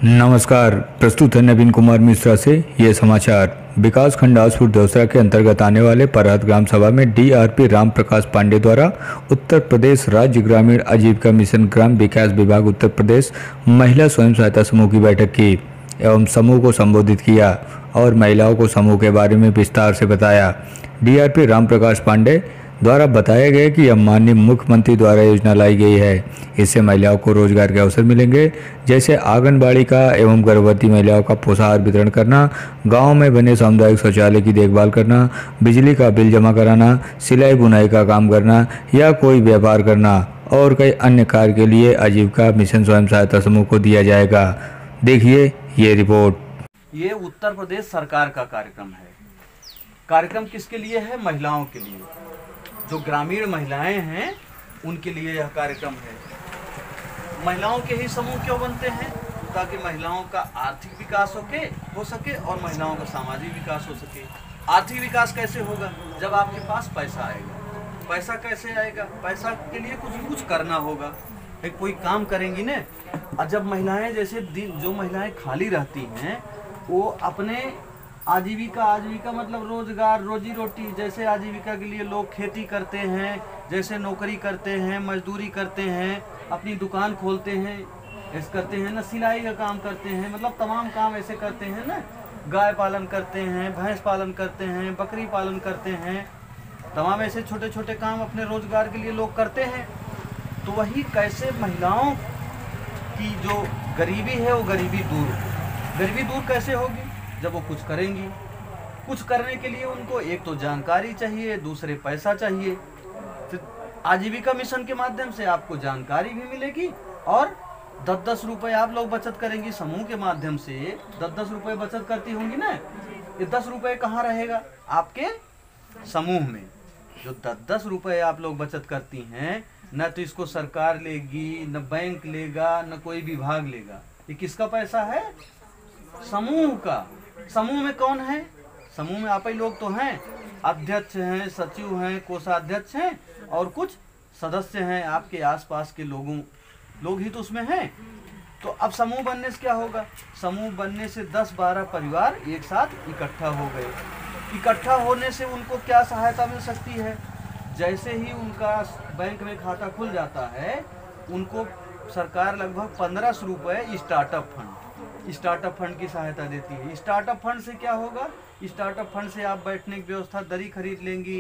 नमस्कार। प्रस्तुत है नवीन कुमार मिश्रा से ये समाचार। विकास खंड आसपुर दौसरा के अंतर्गत आने वाले परहत ग्राम सभा में डीआरपी राम प्रकाश पांडे द्वारा उत्तर प्रदेश राज्य ग्रामीण आजीविका मिशन ग्राम विकास विभाग उत्तर प्रदेश महिला स्वयं सहायता समूह की बैठक की एवं समूह को संबोधित किया और महिलाओं को समूह के बारे में विस्तार से बताया। डीआरपी राम प्रकाश पांडे द्वारा बताया गया कि यह माननीय मुख्यमंत्री द्वारा योजना लाई गई है। इससे महिलाओं को रोजगार के अवसर मिलेंगे, जैसे आंगनबाड़ी का एवं गर्भवती महिलाओं का पोषाहार वितरण करना, गांव में बने सामुदायिक शौचालय की देखभाल करना, बिजली का बिल जमा कराना, सिलाई बुनाई का काम करना या कोई व्यापार करना और कई अन्य कार्य के लिए आजीविका मिशन स्वयं सहायता समूह को दिया जाएगा। देखिए ये रिपोर्ट। ये उत्तर प्रदेश सरकार का कार्यक्रम है। कार्यक्रम किसके लिए है? महिलाओं के लिए। जो ग्रामीण महिलाएं हैं उनके लिए यह कार्यक्रम है। महिलाओं के ही समूह क्यों बनते हैं? ताकि महिलाओं का आर्थिक विकास हो सके और महिलाओं का सामाजिक विकास हो सके। आर्थिक विकास कैसे होगा? जब आपके पास पैसा आएगा। पैसा कैसे आएगा? पैसा के लिए कुछ करना होगा, कोई काम करेंगी ना। और जब महिलाएं जैसे जो महिलाएं खाली रहती हैं वो अपने आजीविका मतलब रोजगार रोजी रोटी, जैसे आजीविका के लिए लोग खेती करते हैं, जैसे नौकरी करते हैं, मजदूरी करते हैं, अपनी दुकान खोलते हैं, ऐसे करते हैं ना, सिलाई का काम करते हैं, मतलब तमाम काम ऐसे करते हैं ना। गाय पालन करते हैं, भैंस पालन करते हैं, बकरी पालन करते हैं, तमाम ऐसे छोटे छोटे काम अपने रोजगार के लिए लोग करते हैं। तो वही कैसे महिलाओं की जो गरीबी है वो गरीबी दूर कैसे होगी? जब वो कुछ करेंगी। कुछ करने के लिए उनको एक तो जानकारी चाहिए, दूसरे पैसा चाहिए। तो आजीविका मिशन के माध्यम से आपको जानकारी भी मिलेगी और 10-10 रुपए आप लोग बचत करेंगी। समूह के माध्यम से 10-10 रुपए बचत करती होंगी ना। ये 10 रुपए कहाँ रहेगा? आपके समूह में। जो 10-10 रुपए आप लोग बचत करती हैं, न तो इसको सरकार लेगी, न बैंक लेगा, न कोई विभाग लेगा। ये किसका पैसा है? समूह का। समूह में कौन है? समूह में आप ही लोग तो हैं। अध्यक्ष हैं, सचिव हैं, कोषाध्यक्ष हैं और कुछ सदस्य हैं। आपके आसपास के लोग ही तो उसमें हैं। तो अब समूह बनने से क्या होगा? समूह बनने से 10-12 परिवार एक साथ इकट्ठा हो गए। इकट्ठा होने से उनको क्या सहायता मिल सकती है? जैसे ही उनका बैंक में खाता खुल जाता है, उनको सरकार लगभग 1500 रुपये स्टार्टअप फंड की सहायता देती है। स्टार्टअप फंड से क्या होगा? स्टार्टअप फंड से आप बैठने की व्यवस्था, दरी खरीद लेंगी,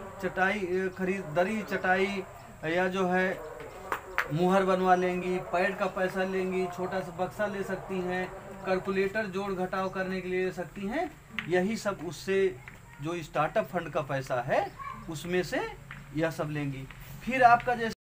दरी चटाई या जो है मुहर बनवा लेंगी, पैड का पैसा लेंगी, छोटा सा बक्सा ले सकती हैं, कैलकुलेटर जोड़ घटाव करने के लिए ले सकती हैं। यही सब उससे जो स्टार्टअप फंड का पैसा है उसमें से यह सब लेंगी। फिर आपका जैसे